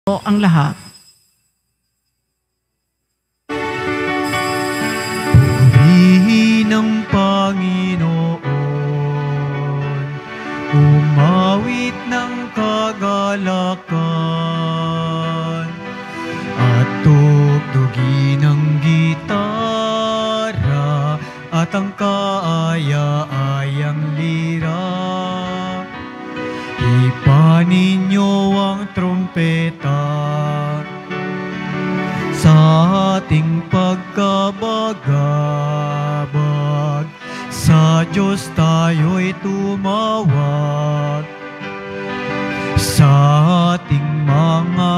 po ang lahat. Purihin ang Panginoon, umawit ng kagalakan, at tugtugin ang gitara at ang kaaya-ayang lira. Ipanin niyo ang trumpeta sa ating pagkabagabag. Sa Diyos tayo'y tumawag, sa ating mga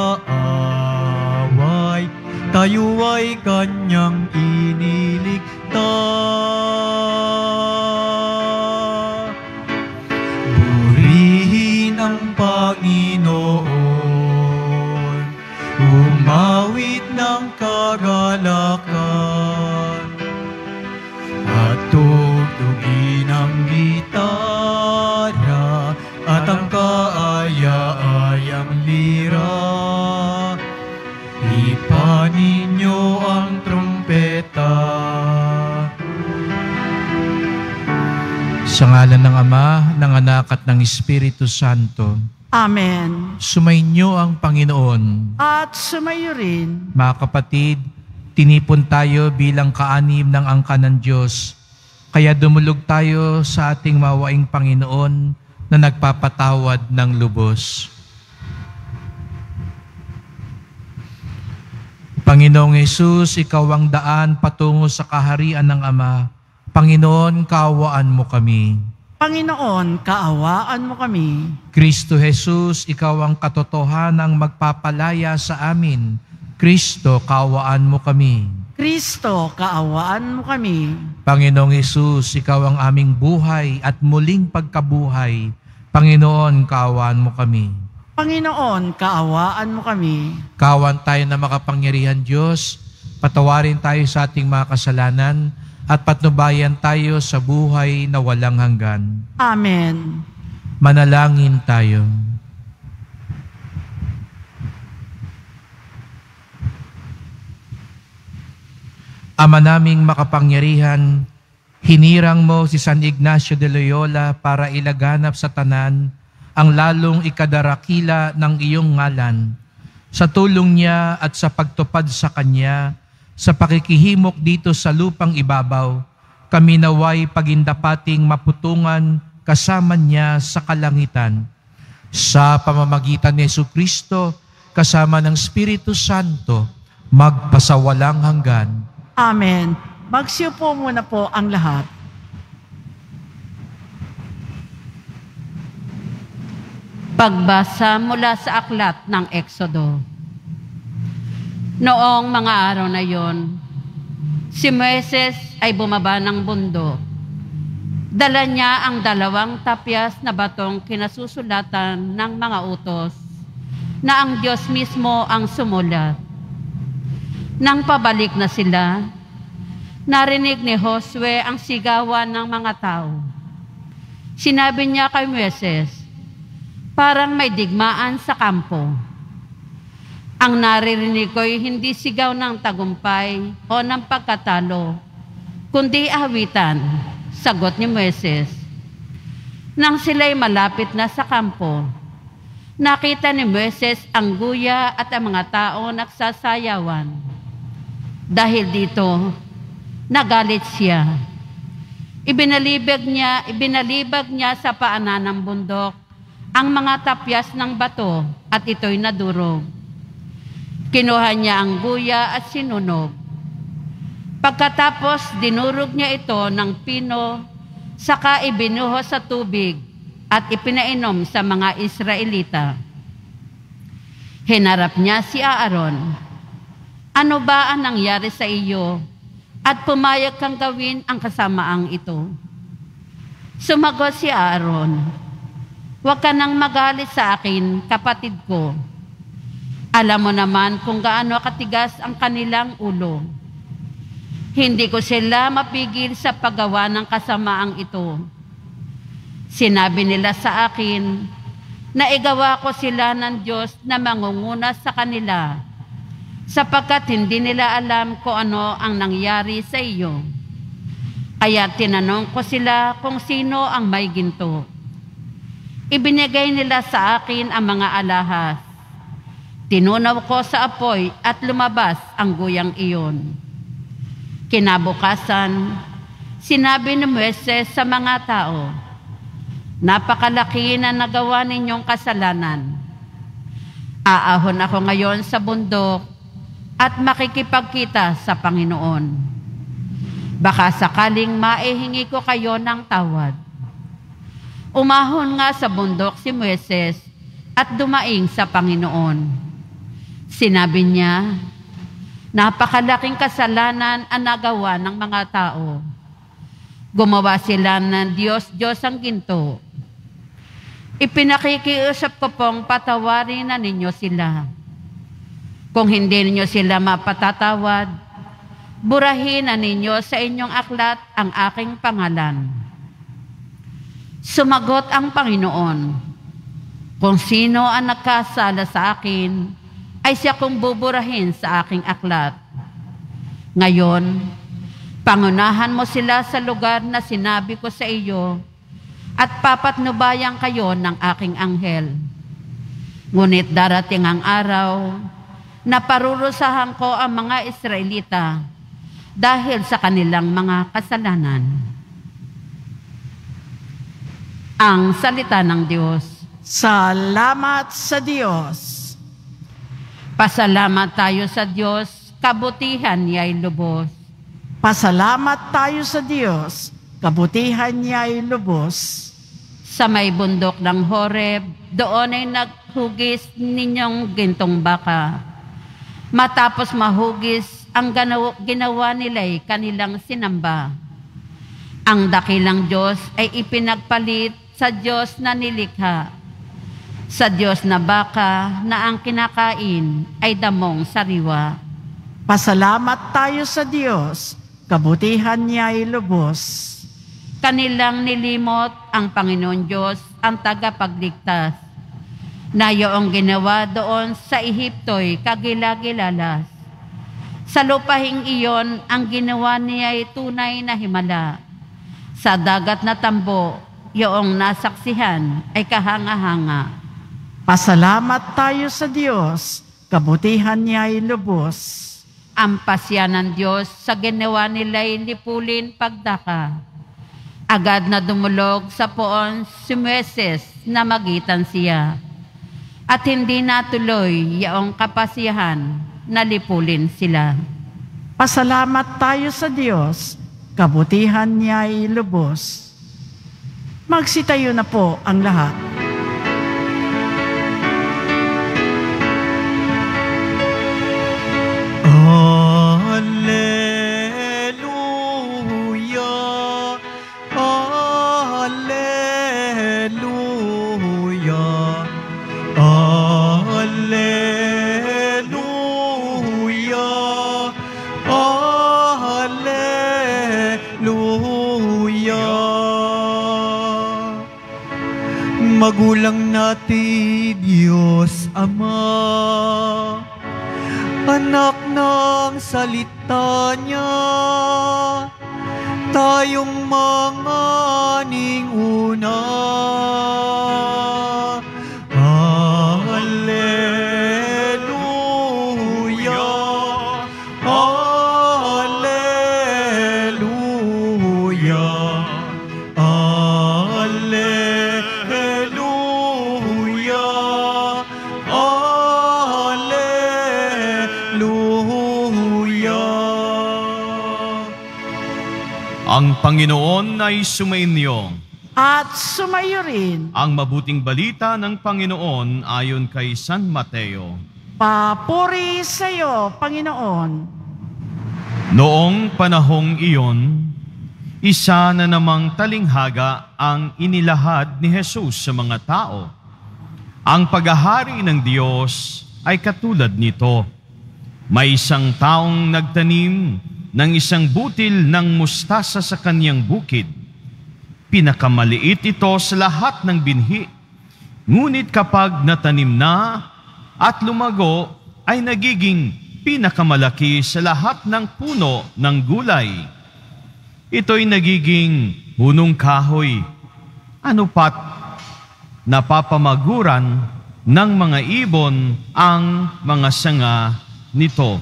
kaaway tayo ay Kanyang iniligtas. Purihin ang Panginoon, umawit ng kagalakan, at tugtugin ang gitara at ang kaaya-ayang lira. Ipanin niyo ang trumpeta. Sa ngalan ng Ama, ng Anak at ng Espiritu Santo. Amen. Sumainyo ang Panginoon. At sumayo rin. Mga kapatid, tinipon tayo bilang kaanim ng angka ng Diyos. Kaya dumulog tayo sa ating mawaing Panginoon na nagpapatawad ng lubos. Panginoong Hesus, Ikaw ang daan patungo sa kaharian ng Ama. Panginoon, kaawaan mo kami. Panginoon, kaawaan mo kami. Kristo Jesus, Ikaw ang katotohanang magpapalaya sa amin. Kristo, kaawaan mo kami. Kristo, kaawaan mo kami. Panginoong Hesus, Ikaw ang aming buhay at muling pagkabuhay. Panginoon, kaawaan mo kami. Panginoon, kaawaan mo kami. Kaawaan tayo na makapangyarihan Diyos, patawarin tayo sa ating mga kasalanan, at patnubayan tayo sa buhay na walang hanggan. Amen. Manalangin tayo. Ama naming makapangyarihan, hinirang mo si San Ignacio de Loyola para ilaganap sa tanan ang lalong ikadarakila ng iyong ngalan. Sa tulong niya at sa pagtupad sa kanya, sa pakikihimok dito sa lupang ibabaw, kami naway pagindapating maputungan kasama niya sa kalangitan. Sa pamamagitan ni Jesucristo, kasama ng Espiritu Santo, magpasawalang hanggan. Amen. Magsiupo muna po ang lahat. Pagbasa mula sa aklat ng Exodo. Noong mga araw na yon, si Moises ay bumaba ng bundok. Dala niya ang 2 tapyas na batong kinasusulatan ng mga utos na ang Diyos mismo ang sumulat. Nang pabalik na sila, narinig ni Josue ang sigawan ng mga tao. Sinabi niya kay Moises, parang may digmaan sa kampo. Ang naririnig ko'y hindi sigaw ng tagumpay o ng pagkatalo, kundi awitan, sagot ni Moises. Nang sila'y malapit na sa kampo, nakita ni Moises ang guya at ang mga tao nagsasayawan. Dahil dito, nagalit siya. Ibinalibag niya sa paanan ng bundok ang mga tapyas ng bato at ito'y nadurog. Kinuha niya ang guya at sinunog. Pagkatapos, dinurog niya ito ng pino, saka ibinuho sa tubig at ipinainom sa mga Israelita. Hinarap niya si Aaron. Ano ba ang nangyari sa iyo at pumayag kang gawin ang kasamaang ito? Sumagot si Aaron, huwag ka nang magalit sa akin, kapatid ko. Alam mo naman kung gaano katigas ang kanilang ulo. Hindi ko sila mapigil sa paggawa ng kasamaang ito. Sinabi nila sa akin Naigawa ko sila ng Diyos na mangunguna sa kanila, sapagkat hindi nila alam kung ano ang nangyari sa iyo. Kaya tinanong ko sila kung sino ang may ginto. Ibinigay nila sa akin ang mga alahas. Tinunaw ko sa apoy at lumabas ang guyang iyon. Kinabukasan, sinabi ni Moises sa mga tao, "Napakalaki na nagawa ninyong kasalanan. Aahon ako ngayon sa bundok at makikipagkita sa Panginoon. Baka sakaling maihingi ko kayo ng tawad." Umahon nga sa bundok si Moises at dumaing sa Panginoon. Sinabi niya, "Napakalaking kasalanan ang nagawa ng mga tao. Gumawa sila ng Diyos ang ginto. Ipinakikiusap ko pong patawarin na ninyo sila. Kung hindi ninyo sila mapatatawad, burahin na ninyo sa inyong aklat ang aking pangalan." Sumagot ang Panginoon, "Kung sino ang nagkasala sa akin, ay siya kong buburahin sa aking aklat. Ngayon, pangunahan mo sila sa lugar na sinabi ko sa iyo at papatnubayan kayo ng aking anghel. Ngunit darating ang araw na parurusahan ko ang mga Israelita dahil sa kanilang mga kasalanan." Ang salita ng Diyos. Salamat sa Diyos. Pasalamat tayo sa Diyos, kabutihan niya'y lubos. Pasalamat tayo sa Diyos, kabutihan niya ay lubos. Sa may bundok ng Horeb, doon ay naghugis ninyong gintong baka. Matapos mahugis, ang ginawa nila'y kanilang sinamba. Ang dakilang Diyos ay ipinagpalit sa Diyos na nilikha, sa Diyos na baka na ang kinakain ay damong sariwa. Pasalamat tayo sa Diyos, kabutihan niya ay lubos. Kanilang nilimot ang Panginoon Diyos, ang tagapagligtas, na iyong ginawa doon sa Ehipto'y kagilagilalas. Sa lupahing iyon, ang ginawa niya ay tunay na himala. Sa dagat na tambo, iyong nasaksihan ay kahanga-hanga. Pasalamat tayo sa Diyos, kabutihan niya ay lubos. Ang pasya ng Diyos sa ginawa nila'y lipulin pagdaka. Agad na dumulog sa poon si Moises na magitan siya. At hindi natuloy iyong kapasyahan na lipulin sila. Pasalamat tayo sa Diyos, kabutihan niya ay lubos. Magsitayo na po ang lahat. Alleluia, Alleluia, Alleluia, Alleluia. Magulang natin, Diyos Ama, anak ng salita niya, tayong mga ninguna. Alleluia, Alleluia, Alleluia, Alleluia. Ang Panginoon ay sumainyo. At sumayo rin, Ang mabuting balita ng Panginoon ayon kay San Mateo. papuri sa iyo, Panginoon. Noong panahong iyon, isa na namang talinghaga ang inilahad ni Jesus sa mga tao. Ang paghahari ng Diyos ay katulad nito. May isang taong nagtanim ng isang butil ng mustasa sa kanyang bukid. Pinakamaliit ito sa lahat ng binhi. Ngunit kapag natanim na at lumago, ay nagiging pinakamalaki sa lahat ng puno ng gulay. Ito'y nagiging punong kahoy, ano pat napapamaguran ng mga ibon ang mga sanga nito.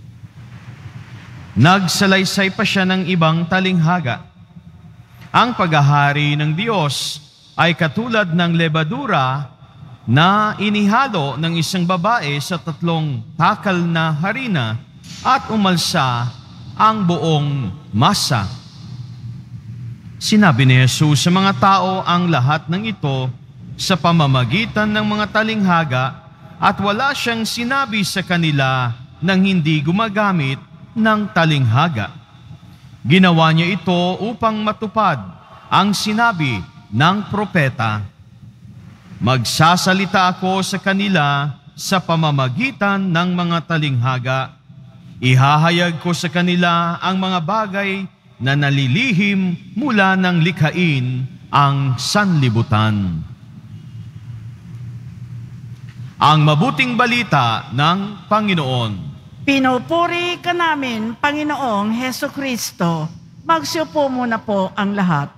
Nagsalaysay pa siya ng ibang talinghaga. Ang paghahari ng Diyos ay katulad ng lebadura na inihalo ng isang babae sa 3 takal na harina at umalsa ang buong masa. Sinabi ni Jesus sa mga tao ang lahat ng ito sa pamamagitan ng mga talinghaga at wala siyang sinabi sa kanila nang hindi gumagamit ng talinghaga. Ginawa niya ito upang matupad ang sinabi ng propeta. Magsasalita ako sa kanila sa pamamagitan ng mga talinghaga. Ihahayag ko sa kanila ang mga bagay na nalilihim mula ng likhain ang sanlibutan. Ang mabuting balita ng Panginoon. Pinupuri ka namin, Panginoong Heso Kristo. Magsiupo muna po ang lahat.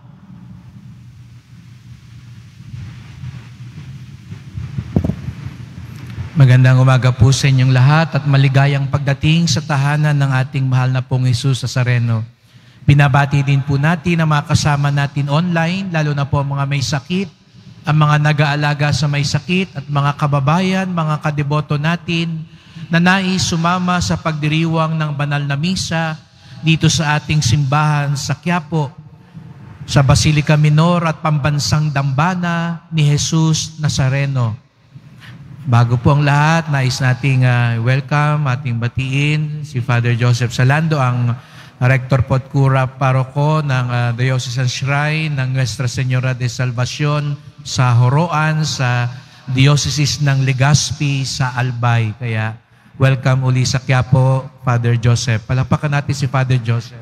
Magandang umaga po sa inyong lahat at maligayang pagdating sa tahanan ng ating mahal na pong Jesus Nazareno. Binabati din po natin ang mga kasama natin online, lalo na po mga may sakit, ang mga nag-aalaga sa may sakit at mga kababayan, mga kadeboto natin na nais sumama sa pagdiriwang ng banal na misa dito sa ating simbahan sa Quiapo, sa Basilica Minor at Pambansang Dambana ni Jesus Nazareno. Bago po ang lahat, nais nating welcome, ating batiin si Father Joseph Salando, ang Rector Podcura Paroko ng Diocesan Shrine ng Nuestra Señora de Salvacion sa Horoan, sa Diocese ng Legazpi sa Albay. Kaya welcome uli sa Quiapo, Father Joseph. Palakpakan natin si Father Joseph.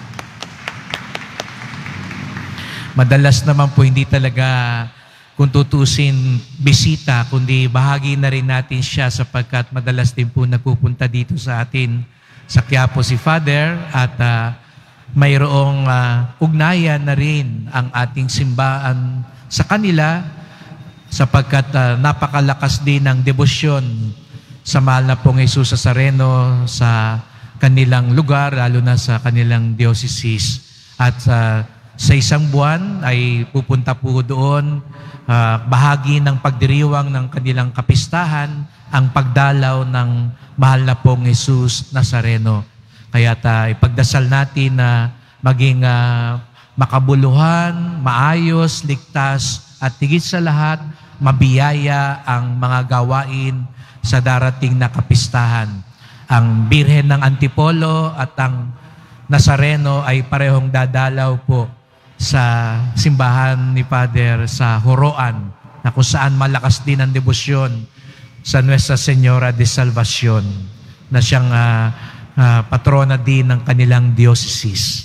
Madalas naman po hindi talaga kung tutusin bisita, kundi bahagi na rin natin siya sapagkat madalas din po nagpupunta dito sa atin sa Quiapo si Father at mayroong ugnayan na rin ang ating simbahan sa kanila sapagkat napakalakas din ng debosyon sa mahal na pong Jesus Nazareno sa kanilang lugar, lalo na sa kanilang diocese. At sa isang buwan ay pupunta po doon bahagi ng pagdiriwang ng kanilang kapistahan ang pagdalaw ng mahal na pong Jesus Nazareno. Kaya ipagdasal natin na maging makabuluhan, maayos, ligtas, at higit sa lahat, mabiyaya ang mga gawain sa darating na kapistahan. Ang Birhen ng Antipolo at ang Nazareno ay parehong dadalaw po sa simbahan ni Father sa Horoan, na kung saan malakas din ang debosyon sa Nuestra Señora de Salvacion, na siyang patrona din ng kanilang diocese.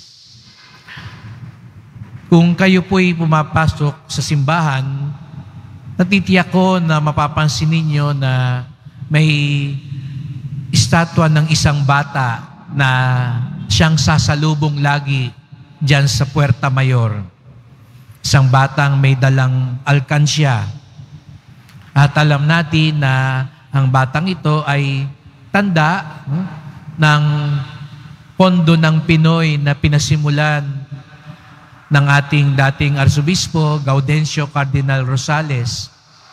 Kung kayo po'y pumapasok sa simbahan, natitiyak ko na mapapansin ninyo na may estatwa ng isang bata na siyang sasalubong lagi diyan sa Puerta Mayor. Isang batang may dalang alkansya. At alam natin na ang batang ito ay tanda ng pondo ng Pinoy na pinasimulan ng ating dating Arsobispo Gaudencio Cardinal Rosales.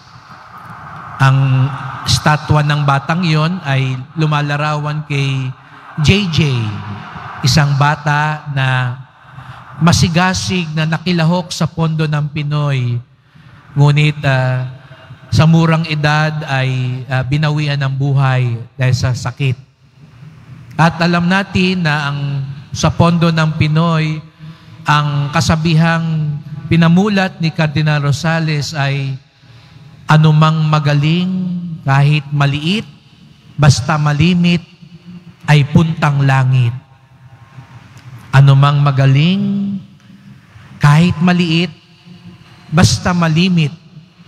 Ang estatwa ng batang yon ay lumalarawan kay JJ, isang bata na masigasig na nakilahok sa pondo ng Pinoy. Ngunit sa murang edad ay binawian ng buhay dahil sa sakit. At alam natin na sa pondo ng Pinoy, ang kasabihang pinamulat ni Cardinal Rosales ay anumang magaling kahit maliit, basta malimit, ay puntang langit. Anumang magaling, kahit maliit, basta malimit,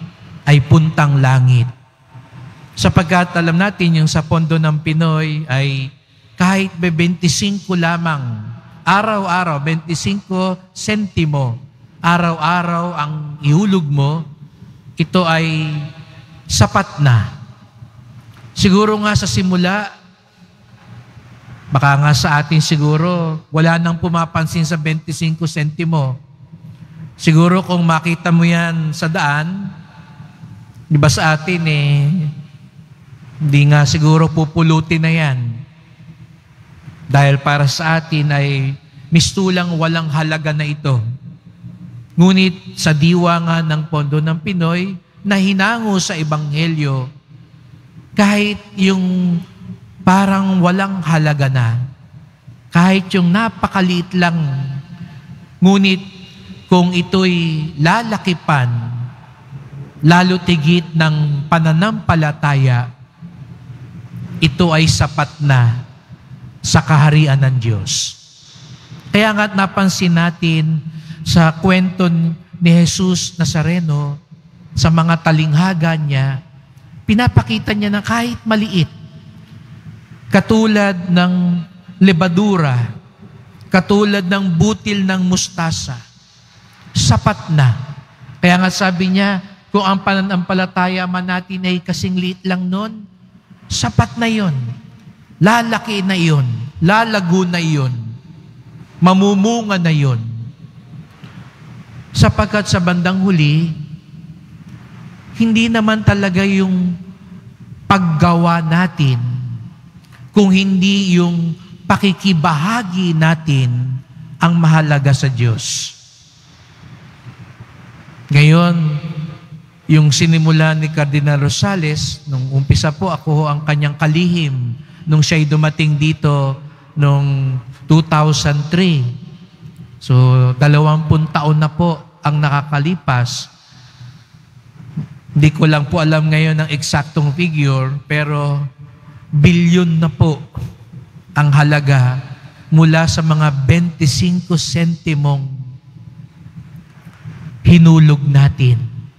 ay puntang langit. Sapagkat alam natin yung sa pondo ng Pinoy ay kahit 25 lamang, araw-araw, 25 sentimo, araw-araw ang ihulog mo, ito ay sapat na. Siguro nga sa simula, baka nga sa atin siguro, wala nang pumapansin sa 25 sentimo. Siguro kung makita mo yan sa daan, di ba sa atin hindi nga siguro pupulutin na yan. Dahil para sa atin ay mistulang walang halaga na ito. Ngunit sa diwa nga ng pondo ng Pinoy, na hinango sa Ebanghelyo, kahit yung parang walang halaga na, kahit yung napakaliit lang, ngunit kung ito'y lalakipan, lalo tigit ng pananampalataya, ito ay sapat na sa kaharian ng Diyos. Kaya nga't napansin natin sa kwento ni Jesus Nazareno, sa mga talinghaga niya, pinapakita niya na kahit maliit, katulad ng lebadura, katulad ng butil ng mustasa, sapat na. Kaya nga sabi niya, kung ang pananampalataya man natin ay kasing liit lang nun, sapat na yon. Lalaki na yon. Lalago na yon. Mamumunga na yon. Sapagkat sa bandang huli, hindi naman talaga yung paggawa natin, kung hindi yung pakikibahagi natin ang mahalaga sa Diyos. Ngayon, yung sinimula ni Cardinal Rosales, nung umpisa po ako ang kanyang kalihim, nung siya'y dumating dito nung 2003. So, 20 taon na po ang nakakalipas. Hindi ko lang po alam ngayon ang eksaktong figure, pero bilyon na po ang halaga mula sa mga 25 sentimong hinulog natin.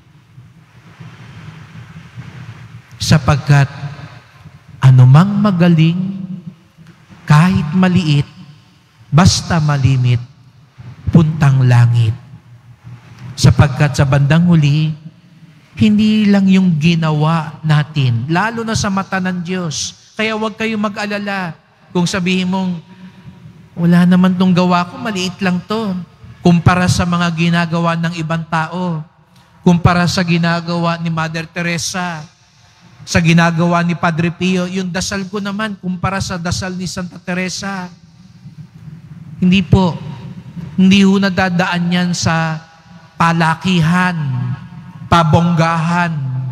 Sapagkat anumang magaling, kahit maliit, basta malimit, puntang langit. Sapagkat sa bandang huli, hindi lang yung ginawa natin, lalo na sa mata ng Diyos. Kaya huwag kayong mag-alala kung sabihin mong, wala naman tong gawa ko, maliit lang to. Kumpara sa mga ginagawa ng ibang tao, kumpara sa ginagawa ni Mother Teresa, sa ginagawa ni Padre Pio, yung dasal ko naman, kumpara sa dasal ni Santa Teresa. Hindi po. Hindi ho nadadaan yan sa palakihan, pabonggahan.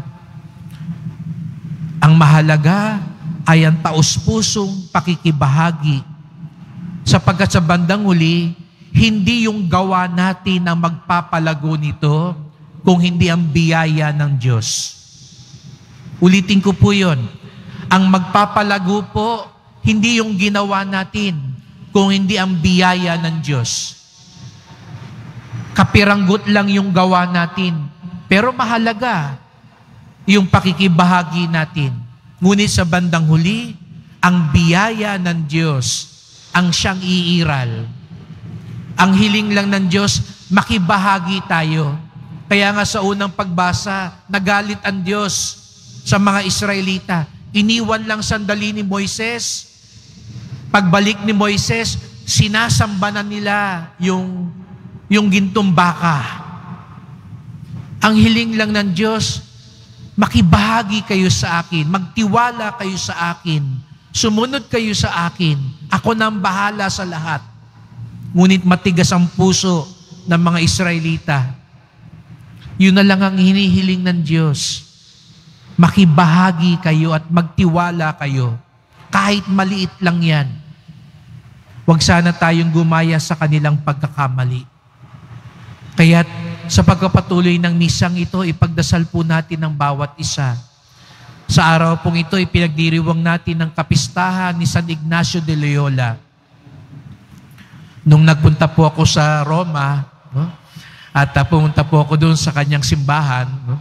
Ang mahalaga ay ang taos-pusong pakikibahagi. Sapagkat sa bandang huli, hindi yung gawa natin ang magpapalago nito, kung hindi ang biyaya ng Diyos. Ulitin ko po yun. Ang magpapalago po, hindi yung ginawa natin, kung hindi ang biyaya ng Diyos. Kapiranggot lang yung gawa natin, pero mahalaga yung pakikibahagi natin. Ngunit sa bandang huli, ang biyaya ng Diyos ang siyang iiral. Ang hiling lang ng Diyos, makibahagi tayo. Kaya nga sa unang pagbasa, nagalit ang Diyos sa mga Israelita. Iniwan lang sandali ni Moises. Pagbalik ni Moises, sinasamba na nila yung gintong baka. Ang hiling lang ng Diyos, makibahagi kayo sa akin, magtiwala kayo sa akin, sumunod kayo sa akin, ako nang bahala sa lahat. Ngunit matigas ang puso ng mga Israelita. Yun na lang ang hinihiling ng Diyos. Makibahagi kayo at magtiwala kayo. Kahit maliit lang yan. Huwag sana tayong gumaya sa kanilang pagkakamali. Kaya't sa pagpapatuloy ng misang ito, ipagdasal po natin ang bawat isa. Sa araw pong ito, ipinagdiriwang natin ang kapistahan ni San Ignacio de Loyola. Nung nagpunta po ako sa Roma, at pumunta po ako doon sa kanyang simbahan,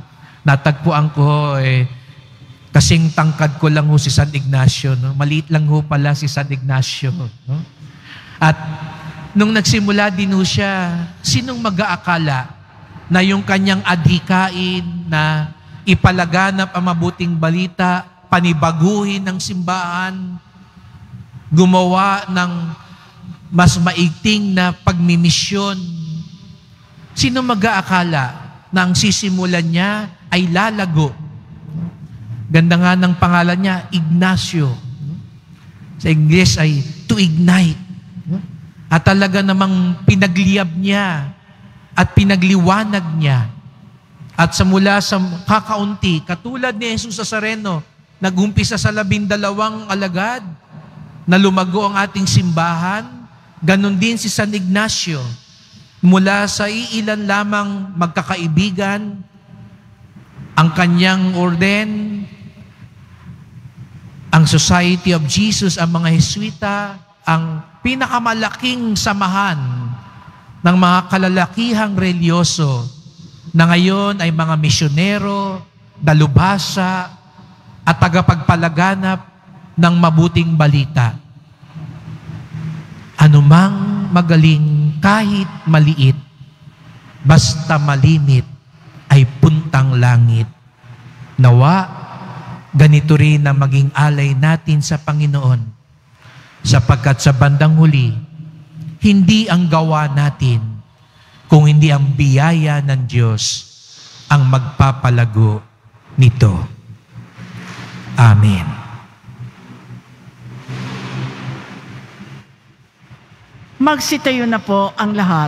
Natagpuan ko kasing tangkad ko lang ho si San Ignacio. No? Maliit lang ho pala si San Ignacio. No? At nung nagsimula din ho siya, sinong mag-aakala na yung kanyang adhikain na ipalaganap ang mabuting balita, panibaguhin ng simbahan, gumawa ng mas maigting na pagmimisyon. Sino mag-aakala na ang sisimulan niya ay lalago? Ganda nga ng pangalan niya, Ignacio. Sa English ay to ignite. At talaga namang pinagliyab niya at pinagliwanag niya. At sa mula sa kakaunti, katulad ni Jesus Nazareno, nag-umpisa sa 12 alagad na lumago ang ating simbahan, ganon din si San Ignacio. Mula sa iilan lamang magkakaibigan, ang kanyang orden, ang Society of Jesus, ang mga Jesuita, ang pinakamalaking samahan ng mga kalalakihang reliyoso na ngayon ay mga misyonero, dalubhasa, at tagapagpalaganap ng mabuting balita. Anumang magaling kahit maliit, basta malimit ay puntang langit. Nawa, ganito rin ang maging alay natin sa Panginoon, sapagkat sa bandang huli, hindi ang gawa natin, kung hindi ang biyaya ng Diyos ang magpapalago nito. Amen. Magsitayo na po ang lahat.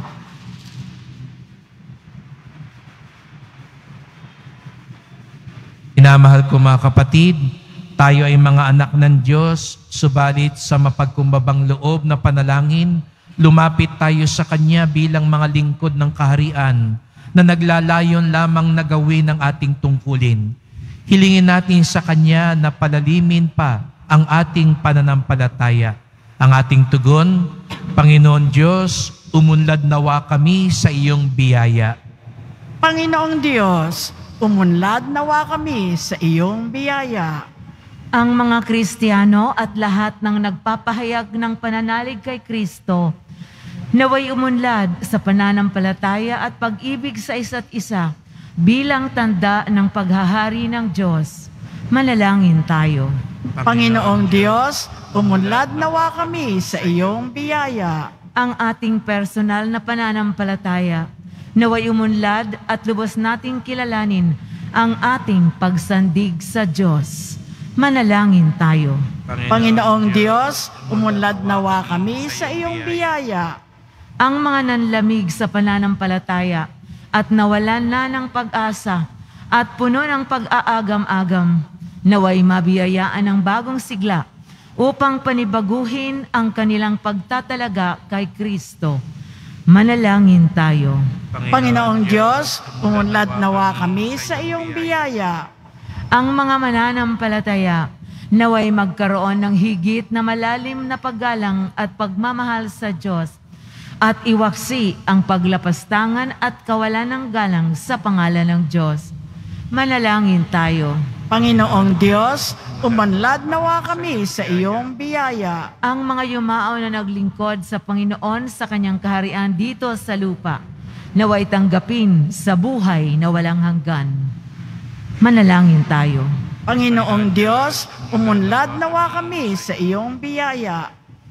Minamahal ko mga kapatid, tayo ay mga anak ng Diyos, subalit sa mapagkumbabang loob na panalangin, lumapit tayo sa Kanya bilang mga lingkod ng kaharian na naglalayon lamang na gawin ang ating tungkulin. Hilingin natin sa Kanya na palalimin pa ang ating pananampalataya. Ang ating tugon, Panginoon Diyos, umunlad nawa kami sa iyong biyaya. Panginoong Diyos, umunlad nawa kami sa iyong biyaya. Ang mga Kristiyano at lahat ng nagpapahayag ng pananalig kay Kristo, naway umunlad sa pananampalataya at pag-ibig sa isa't isa bilang tanda ng paghahari ng Diyos. Manalangin tayo. Panginoong Diyos, umunlad nawa kami sa iyong biyaya. Ang ating personal na pananampalataya, naway umunlad at lubos nating kilalanin ang ating pagsandig sa Diyos. Manalangin tayo. Panginoong Diyos, umunlad nawa kami sa iyong biyaya. Ang mga nanlamig sa pananampalataya at nawalan na ng pag-asa at puno ng pag-aagam-agam, naway mabiyayaan ng bagong sigla upang panibaguhin ang kanilang pagtatalaga kay Kristo. Manalangin tayo. Panginoong Diyos, umunlad nawa kami sa iyong biyaya. Ang mga mananampalataya, naway magkaroon ng higit na malalim na paggalang at pagmamahal sa Diyos at iwaksi ang paglapastangan at kawalan ng galang sa pangalan ng Diyos. Manalangin tayo. Panginoong Diyos, umunlad nawa kami sa iyong biyaya. Ang mga yumao na naglingkod sa Panginoon sa kanyang kaharian dito sa lupa, naway tanggapin sa buhay na walang hanggan. Manalangin tayo. Panginoong Diyos, umunlad nawa kami sa iyong biyaya.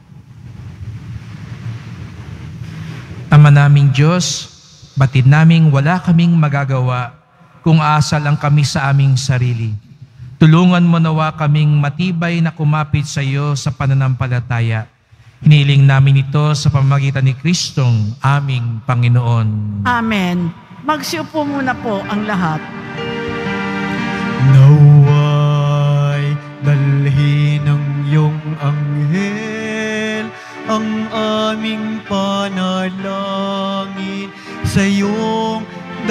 Ama naming Diyos, batid naming wala kaming magagawa kung aasa lang kami sa aming sarili. Tulungan mo nawa kaming matibay na kumapit sa iyo sa pananampalataya. Hiniling namin ito sa pamamagitan ni Kristong aming Panginoon. Amen. Magsiupo muna po ang lahat. Naway dalhin ng iyong anghel ang aming panalangin sa iyong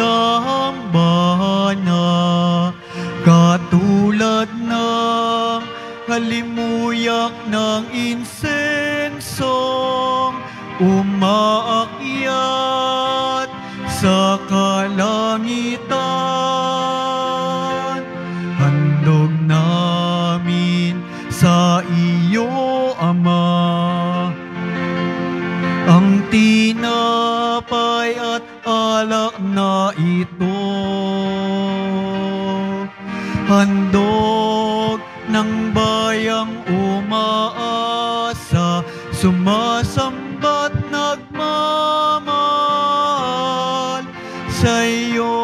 dambana, katulad ng halimuyak ng insensong umaakyat sa kalangitan. iyo, Ama. Ang tinapay at alak na ito, handog ng bayang umaasa, sumasamba't nagmamahal sa iyo.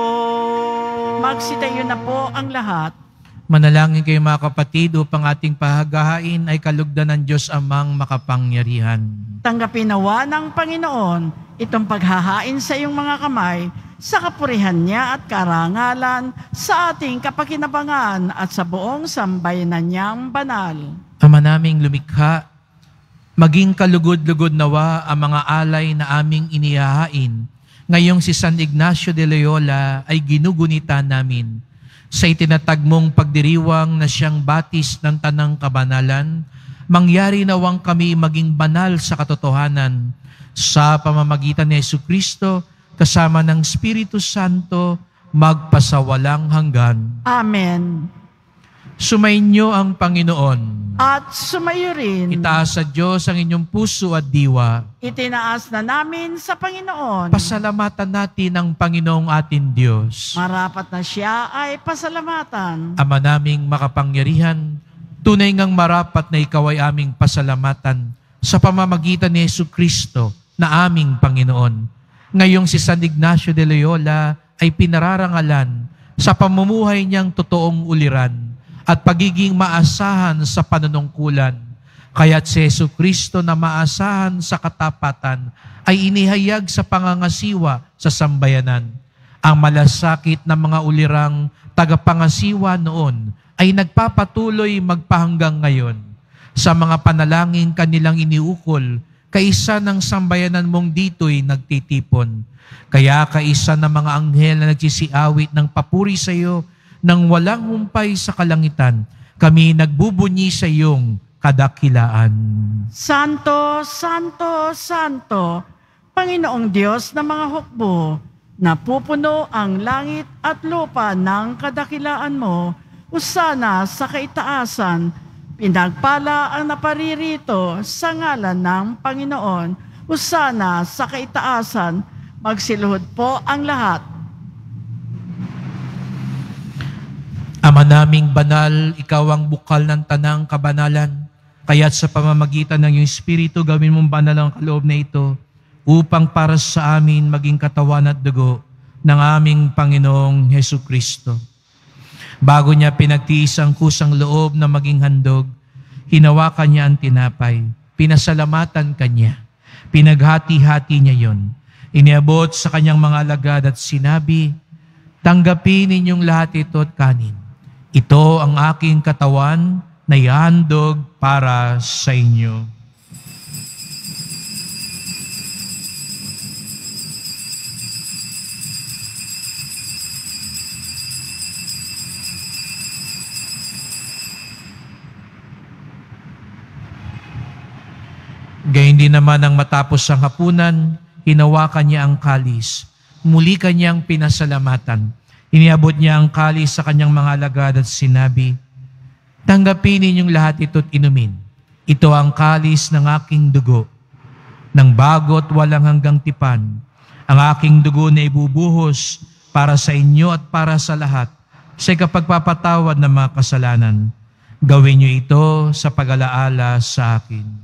Magsitayo na po ang lahat. Manalangin kayo mga kapatid upang ating pahagahain ay kalugdan ng Diyos Amang makapangyarihan. Tanggapin nawa ng Panginoon itong paghahain sa iyong mga kamay sa kapurihan niya at karangalan sa ating kapakinabangan at sa buong sambayanan niyang banal. Ama naming lumikha, maging kalugod-lugod nawa ang mga alay na aming inihahain. Ngayong si San Ignacio de Loyola ay ginugunita namin sa itinatag mong pagdiriwang na siyang batis ng tanang kabanalan, mangyari nawang kami maging banal sa katotohanan sa pamamagitan ni Jesucristo kasama ng Espiritu Santo magpasawalang hanggan. Amen. Sumainyo ang Panginoon. At sumayo rin. Itaas sa Diyos ang inyong puso at diwa. Itinaas na namin sa Panginoon. Pasalamatan natin ang Panginoong ating Diyos. Marapat na siya ay pasalamatan. Ama naming makapangyarihan, tunay ngang marapat na ikaw ay aming pasalamatan sa pamamagitan ni Jesucristo na aming Panginoon. Ngayong si San Ignacio de Loyola ay pinararangalan sa pamumuhay niyang totoong uliran at pagiging maasahan sa panunungkulan. Kaya't si Jesucristo na maasahan sa katapatan ay inihayag sa pangangasiwa sa sambayanan. Ang malasakit ng mga ulirang tagapangasiwa noon ay nagpapatuloy magpahanggang ngayon. Sa mga panalangin kanilang iniukol, kaisa ng sambayanan mong dito'y nagtitipon. Kaya kaisa ng mga anghel na nagsisiawit ng papuri sa iyo, nang walang humpay sa kalangitan, kami nagbubunyi sa iyong kadakilaan. Santo, Santo, Santo, Panginoong Diyos ng mga hukbo, napupuno ang langit at lupa ng kadakilaan mo, usana sa kaitaasan, pinagpala ang naparirito sa ngalan ng Panginoon, usana sa kaitaasan, magsiluhod po ang lahat. Ama naming banal, ikaw ang bukal ng tanang kabanalan, kaya't sa pamamagitan ng iyong Espiritu, gawin mong banal ang kaloob na ito, upang para sa amin maging katawan at dugo ng aming Panginoong Jesucristo. Bago niya pinagtiis ang kusang loob na maging handog, hinawakan niya ang tinapay, pinasalamatan kanya, pinaghati-hati niya yon, iniabot sa kanyang mga alagad at sinabi, tanggapin ninyong lahat ito at kanin. Ito ang aking katawan na ihandog para sa inyo. Gayun din naman ang matapos ang hapunan, hinawakan niya ang kalis. Muli kanyang pinasalamatan. Iniabot niya ang kalis sa kanyang mga alagad at sinabi, tanggapin ninyong lahat ito't inumin. Ito ang kalis ng aking dugo, ng bago't walang hanggang tipan. Ang aking dugo na ibubuhos para sa inyo at para sa lahat sa ikapagpapatawad ng mga kasalanan. Gawin niyo ito sa pag-alaala sa akin.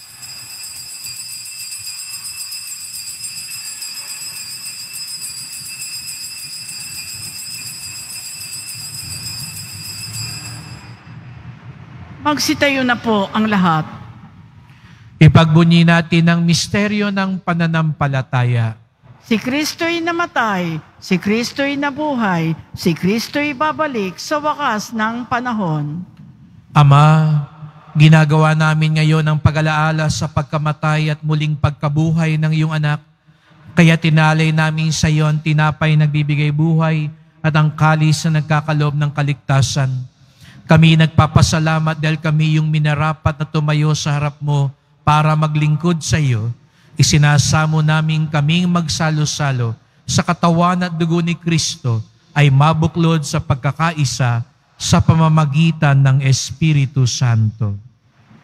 Magsitayo na po ang lahat. Ipagbunyi natin ang misteryo ng pananampalataya. Si Kristo'y namatay, si Kristo'y nabuhay, si Kristo'y babalik sa wakas ng panahon. Ama, ginagawa namin ngayon ang pag-alaala sa pagkamatay at muling pagkabuhay ng iyong anak. Kaya tinalay namin sa iyo ang tinapay nagbibigay buhay at ang kalis na nagkakaloob ng kaligtasan. Kami nagpapasalamat dahil kami yung minarapat na tumayo sa harap mo para maglingkod sa iyo. Isinasamo namin kaming magsalo-salo sa katawan at dugo ni Kristo ay mabuklod sa pagkakaisa sa pamamagitan ng Espiritu Santo.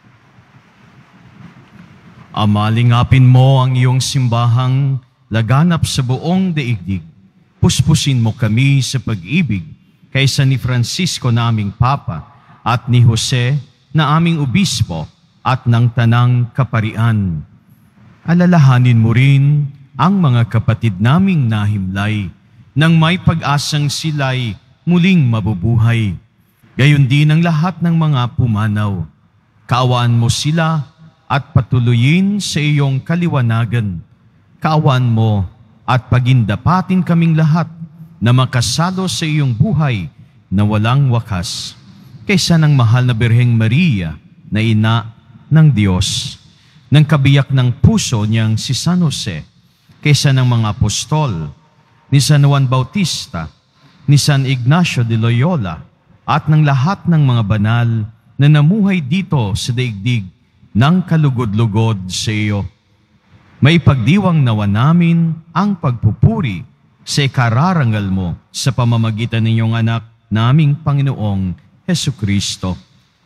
Amalingapin mo ang iyong simbahang laganap sa buong daigdig. Puspusin mo kami sa pag-ibig kaysa ni Francisco na aming Papa at ni Jose na aming Obispo at ng Tanang Kaparian. Alalahanin mo rin ang mga kapatid naming nahimlay nang may pag-asang sila'y muling mabubuhay. Gayon din ang lahat ng mga pumanaw. Kaawaan mo sila at patuloyin sa iyong kaliwanagan. Kaawaan mo at pagindapatin kaming lahat na makasalo sa iyong buhay na walang wakas. Kaysa ng mahal na Birheng Maria na ina ng Diyos, ng kabiyak ng puso niyang si San Jose, kaysa ng mga apostol, ni San Juan Bautista, ni San Ignacio de Loyola, at ng lahat ng mga banal na namuhay dito sa daigdig ng kalugod-lugod sa iyo. May pagdiwang nawa namin ang pagpupuri sa ikararangal mo sa pamamagitan ng iyong anak naming Panginoong Hesukristo.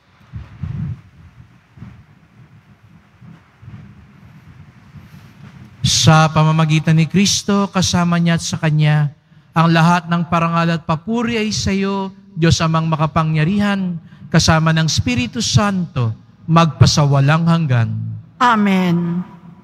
Sa pamamagitan ni Kristo, kasama niya at sa Kanya, ang lahat ng parangal at papuri ay sa iyo, Diyos Amang makapangyarihan, kasama ng Espiritu Santo, magpasawalang hanggan. Amen.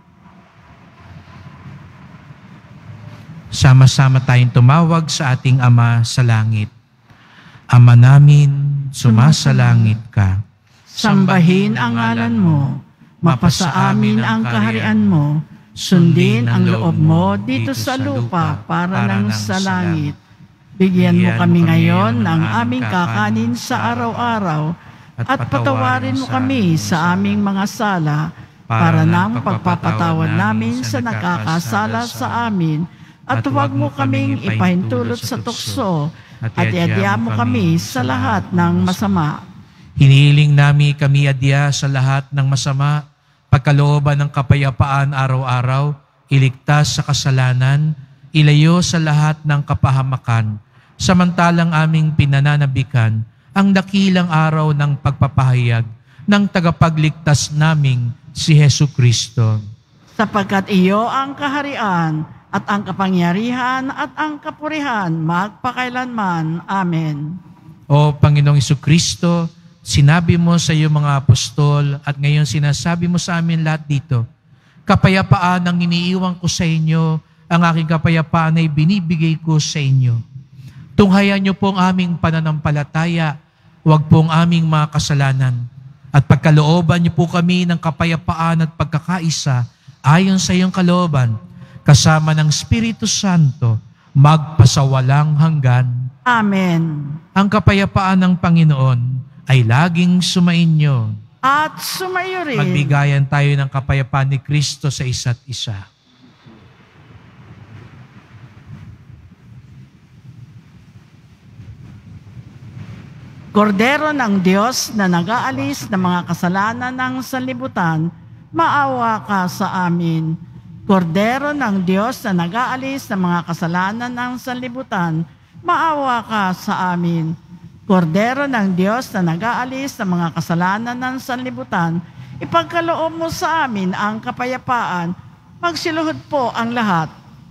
Sama-sama tayong tumawag sa ating Ama sa langit. Ama namin, sumasalangit ka. Sambahin ang ngalan mo, mapasa amin ang kaharian mo, sundin ang loob mo dito sa lupa para nang sa langit. Bigyan mo kami ngayon ng aming kakanin sa araw-araw at patawarin mo kami sa aming mga sala para nang pagpapatawad namin sa nagkakasala sa amin, at huwag mo kaming ipahintulot sa tukso at iadya mo kami sa lahat ng masama. Hinihiling namin kami adya sa lahat ng masama, pagkalooban ng kapayapaan araw-araw, iligtas sa kasalanan, ilayo sa lahat ng kapahamakan, samantalang aming pinananabikan ang dakilang araw ng pagpapahayag ng tagapagligtas naming si Hesukristo. Sapagkat iyo ang kaharian at ang kapangyarihan at ang kapurihan magpakailanman. Amen. O Panginoong Hesukristo, sinabi mo sa iyong mga apostol at ngayon sinasabi mo sa amin lahat dito, kapayapaan ang iniiwan ko sa inyo, ang aking kapayapaan ay binibigay ko sa inyo. Tunghayan niyo po ang aming pananampalataya, huwag po ang aming mga kasalanan, at pagkalooban niyo po kami ng kapayapaan at pagkakaisa ayon sa iyong kalooban, kasama ng Espiritu Santo, magpasawalang hanggan. Amen. Ang kapayapaan ng Panginoon ay laging sumainyo. At sumayo rin. Magbigayan tayo ng kapayapaan ni Kristo sa isa't isa. Kordero ng Diyos na nag-aalis ng mga kasalanan ng sanlibutan, maawa ka sa amin. Kordero ng Diyos na nag-aalis ng mga kasalanan ng sanlibutan, maawa ka sa amin. Kordero ng Diyos na nag-aalis ng mga kasalanan ng sanlibutan, ipagkaloob mo sa amin ang kapayapaan. Magsiluhod po ang lahat.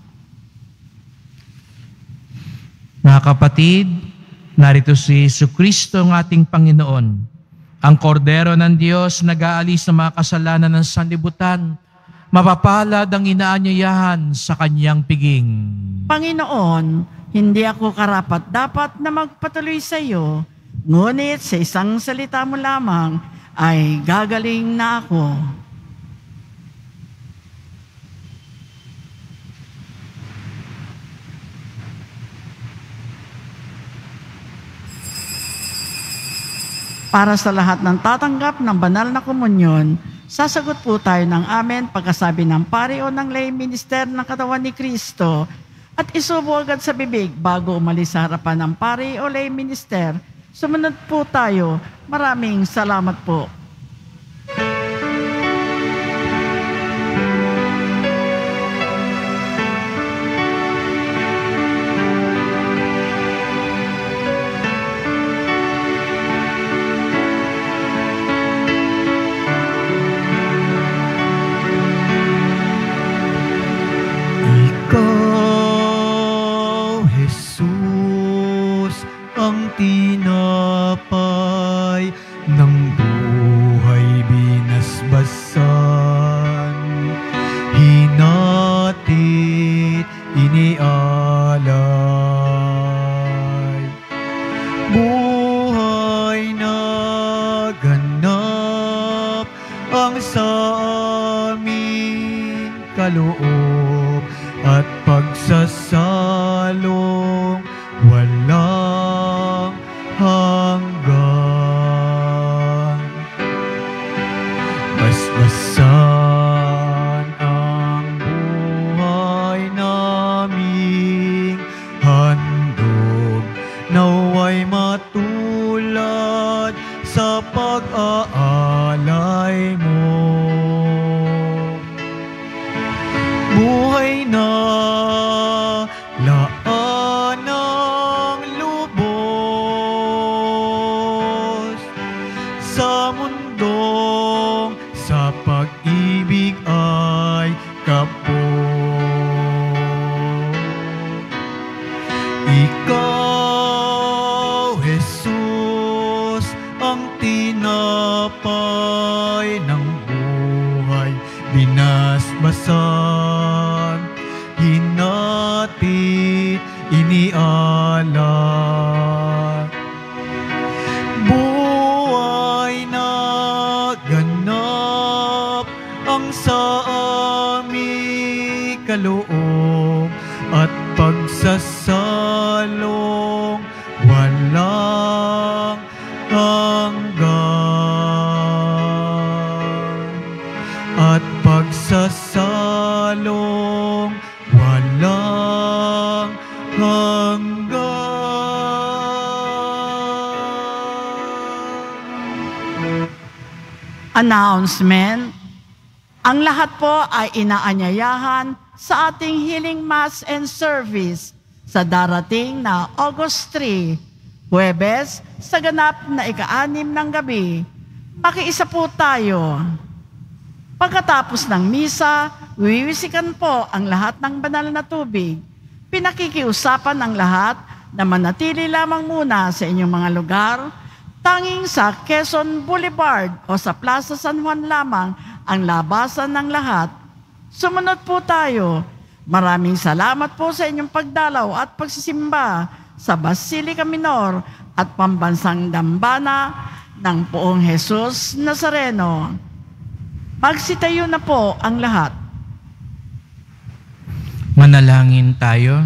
Mga kapatid, narito si Jesucristo ang ating Panginoon, ang kordero ng Diyos na nag-aalis ng mga kasalanan ng sanlibutan. Mapapalad ang inaanyayahan sa kanyang piging. Panginoon, hindi ako karapat-dapat na magpatuloy sa iyo, ngunit sa isang salita mo lamang ay gagaling na ako. Para sa lahat ng tatanggap ng banal na komunyon, sasagot po tayo ng amen pagkasabi ng pari o ng lay minister ng katawan ni Kristo at isubo agad sa bibig bago umalis sa harapan ng pari o lay minister. Sumunod po tayo. Maraming salamat po. ang sa aming kaloob at pagsasalong walang hanggan. Basbasan ang buhay naming handog, naway matulad sa pag-aalay mo. Buhay na laan ng lubos sa mundong sa pag-ibig ay kapos. Ikaw, Jesus, ang tinapay ng buhay, binasbasan, hinati, inialay. Buhay na ganap ang sa aming kaloob at pagsasalong walang hanggan. At pagsasalong walang hanggan. Announcement. Ang lahat po ay inaanyayahan sa ating Healing Mass and Service sa darating na August 3, Huwebes, sa ganap na ika-6 ng gabi. Makiisa po tayo. Pagkatapos ng misa, wiwisikan po ang lahat ng banal na tubig. Pinakikiusapan ang lahat na manatili lamang muna sa inyong mga lugar. Tanging sa Quezon Boulevard o sa Plaza San Juan lamang ang labasan ng lahat. Sumunod po tayo. Maraming salamat po sa inyong pagdalaw at pagsisimba sa Basilica Minor at Pambansang Dambana ng Poong Jesus Nazareno. Magsitayo na po ang lahat. Manalangin tayo.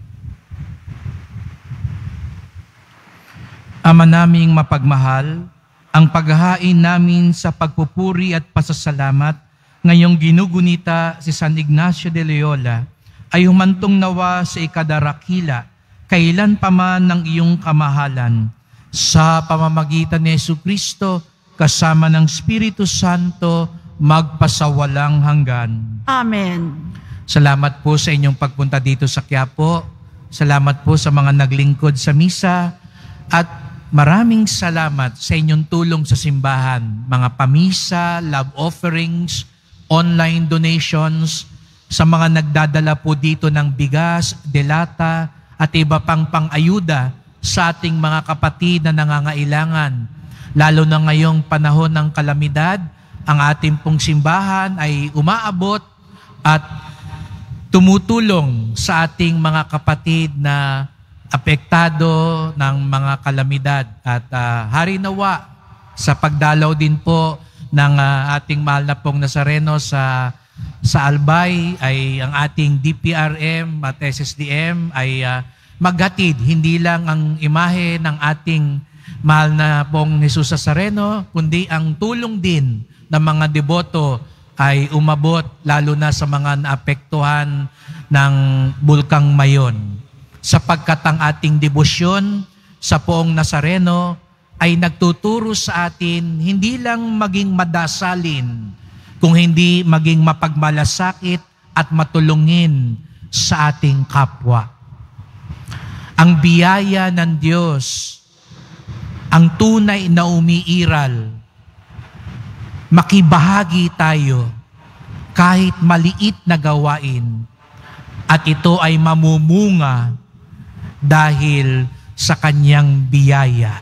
Ama naming mapagmahal, ang paghahain namin sa pagpupuri at pasasalamat ngayong ginugunita si San Ignacio de Loyola ay humantong nawa sa ikadarakila kailan pa man ng iyong kamahalan sa pamamagitan ni Jesucristo kasama ng Espiritu Santo magpasawalang hanggan. Amen. Salamat po sa inyong pagpunta dito sa Quiapo. Salamat po sa mga naglingkod sa misa at maraming salamat sa inyong tulong sa simbahan, mga pamisa, love offerings, online donations, sa mga nagdadala po dito ng bigas, delata, at iba pang pang-ayuda sa ating mga kapatid na nangangailangan. Lalo na ngayong panahon ng kalamidad, ang ating pong simbahan ay umaabot at tumutulong sa ating mga kapatid na apektado ng mga kalamidad. At hari nawa sa pagdalaw din po ng ating mahal na pong Nazareno sa Albay ay ang ating DPRM at SSDM ay maghatid hindi lang ang imahe ng ating mahal na pong Jesus Nazareno, kundi ang tulong din ng mga deboto ay umabot lalo na sa mga naapektuhan ng Bulkang Mayon. Sapagkat ang ating debosyon sa Poong Nazareno ay nagtuturo sa atin hindi lang maging madasalin, kung hindi maging mapagmalasakit at matulungin sa ating kapwa. Ang biyaya ng Diyos, ang tunay na umiiral, makibahagi tayo kahit maliit na gawain at ito ay mamumunga dahil sa kanyang biyaya.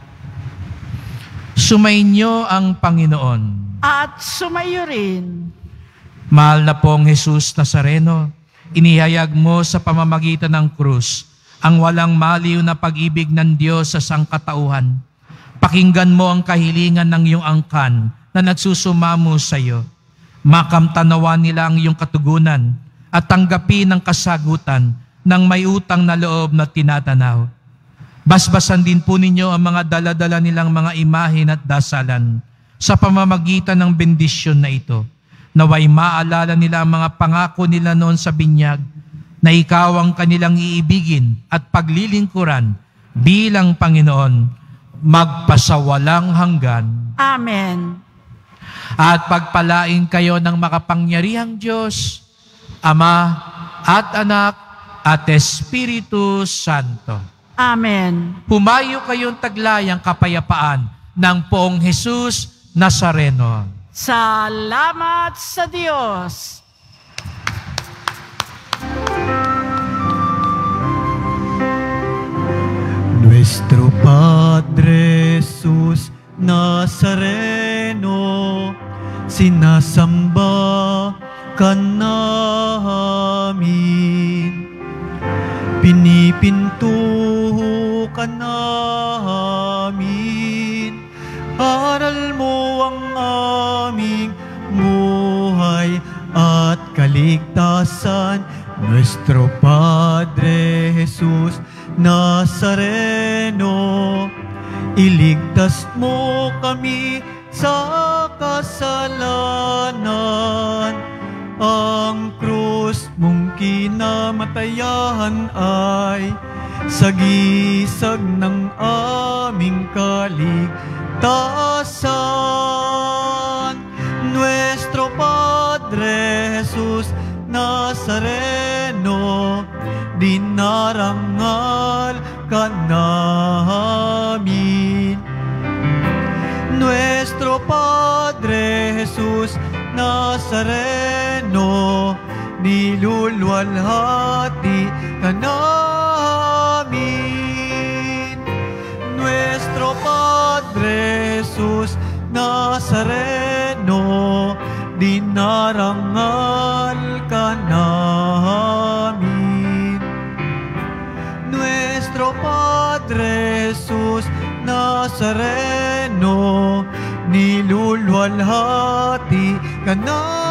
Sumainyo ang Panginoon. At sumayo rin. Mahal na pong Jesus Nazareno, inihayag mo sa pamamagitan ng krus ang walang maliw na pag-ibig ng Diyos sa sangkatauhan. Pakinggan mo ang kahilingan ng iyong angkan na nagsusumamo sa iyo. Makamtanawa nila ang iyong katugunan at tanggapin ang kasagutan ng may utang na loob na tinatanaw. Basbasan din po ninyo ang mga dala-dala nilang mga imahin at dasalan sa pamamagitan ng bendisyon na ito. Naway maalala nila ang mga pangako nila noon sa binyag na ikaw ang kanilang iibigin at paglilingkuran bilang Panginoon magpasawalang hanggan. Amen. At pagpalain kayo ng makapangyarihang Diyos, Ama at Anak at Espiritu Santo. Amen. Humayo kayong taglayang kapayapaan ng Poong Jesus Nazareno. Salamat sa Diyos. Nuestro Padre Jesus Nazareno, sinasamba ka namin, pinipinto ka namin, aral mo ang aming buhay at kaligtasan. Nuestro Padre Jesus Nazareno, iligtas mo kami sa kasalanan. Ang krus mong kinamatayan ay sagisag ng aming kaligtasan. Nuestro Padre Jesus Nazareno, dinarangal ka namin. Nuestro Padre Jesus Nazareno, niluluwalhati ka namin. Nuestro Padre Jesus Nazareno, dinarangal ka namin. Nuestro Padre Jesus Nazareno, niluluwalhati ka namin.